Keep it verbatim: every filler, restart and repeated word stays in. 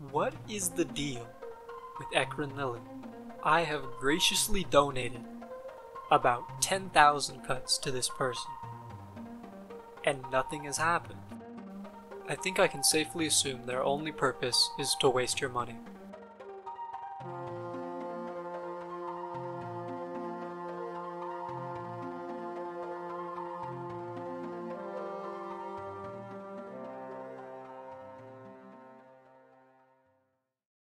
What is the deal with Eccrine Lili? I have graciously donated about ten thousand cuts to this person, and nothing has happened. I think I can safely assume their only purpose is to waste your money.